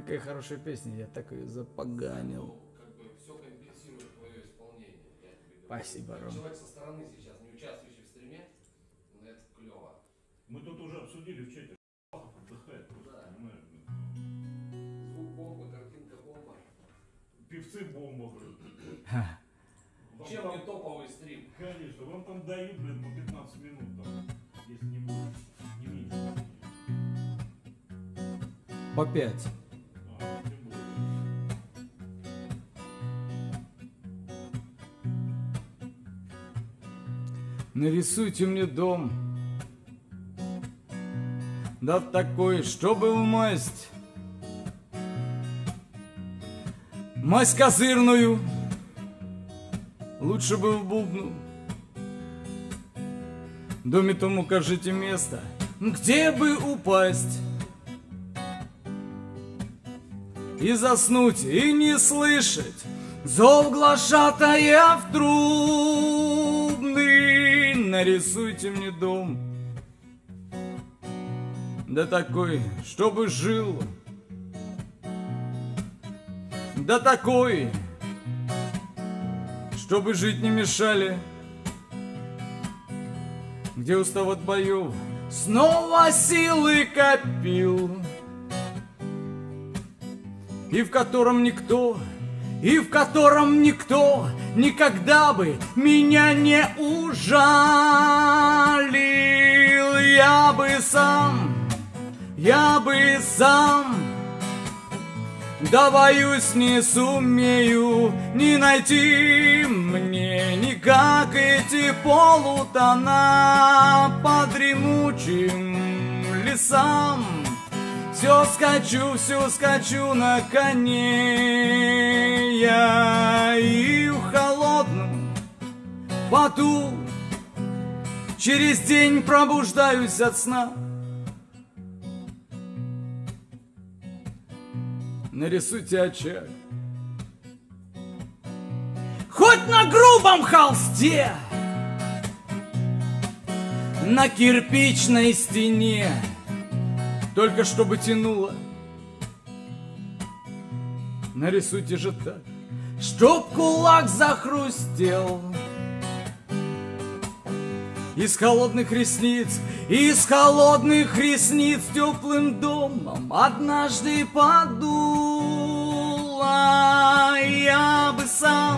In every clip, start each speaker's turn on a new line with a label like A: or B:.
A: такая хорошая песня, я так ее запоганил.
B: Ну, как бы все компенсирует твое исполнение. Я тебе говорю.
A: Спасибо,
B: Как
A: Ром.
B: человек со стороны сейчас, не участвующий в стриме, ну это клево.
C: Мы тут уже обсудили в чате, отдыхает,
B: Да.
C: понимаешь?
B: Звук бомба, картинка бомба.
C: Певцы бомба, блин.
B: Чем не топовый стрим?
C: Конечно, вам там дают, блин, по 15 минут, там, если не больше, не меньше.
A: По 5.
C: Тем более.
A: Нарисуйте мне дом, да такой, чтобы в масть козырную, лучше бы в бубну. Доме том укажите место, где бы упасть и заснуть, и не слышать зов глашатая в трубный. Нарисуйте мне дом, да такой, чтобы жил, да такой, чтобы жить не мешали, где устав от боев снова силы копил, и в котором никто никогда бы меня не ужалил. Я бы сам, да боюсь, не сумею не найти мне никак эти полутона по дремучим лесам. Все скачу на коне я, и в холодном поту через день пробуждаюсь от сна. Нарисуйте очаг, хоть на грубом холсте, на кирпичной стене, только чтобы тянуло. Нарисуйте же так, чтоб кулак захрустел. Из холодных ресниц теплым домом однажды подуло. Я бы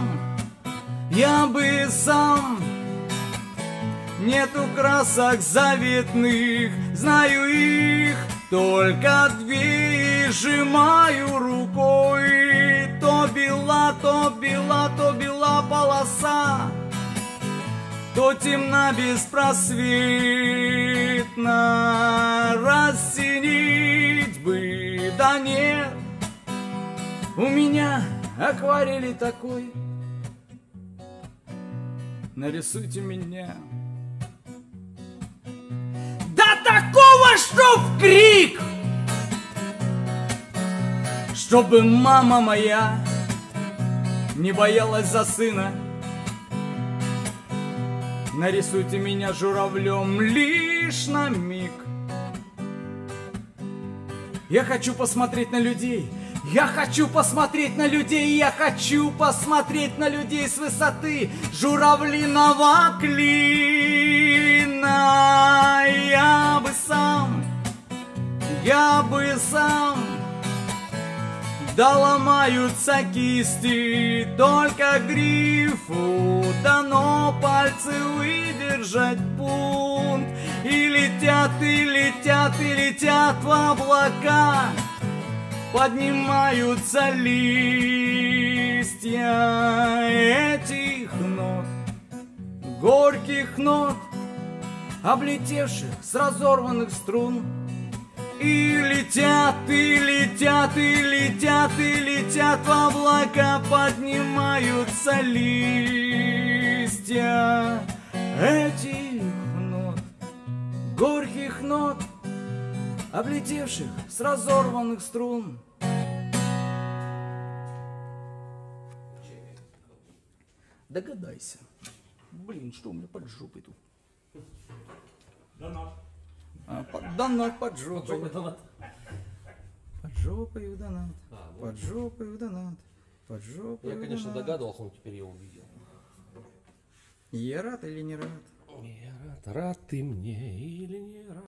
A: сам, нету красок заветных, знаю их, только две сжимаю рукой. То бела полоса, то темна беспросветно. Рассинить бы, да нет, у меня акварели такой. Нарисуйте меня, да такого, что в крик, чтобы мама моя не боялась за сына. Нарисуйте меня журавлем лишь на миг. Я хочу посмотреть на людей, я хочу посмотреть на людей с высоты журавлиного клина. Я бы сам, да ломаются кисти, только грифу дано пальцы выдержать бунт. И летят в облака, поднимаются листья этих нот, горьких нот, облетевших с разорванных струн. И летят в облака, поднимаются листья этих нот, горьких нот, облетевших с разорванных струн. Догадайся. Блин, что у меня под жопой тут?
C: Донат.
A: Донат под жопой. Под жопой у донат.
B: А, ну,
A: Под жопой у донат. Под жопой
B: я,
A: у
B: конечно,
A: донат.
B: догадывался, но теперь я увидел.
A: Я рад или не рад?
B: Я рад ты мне или не рад?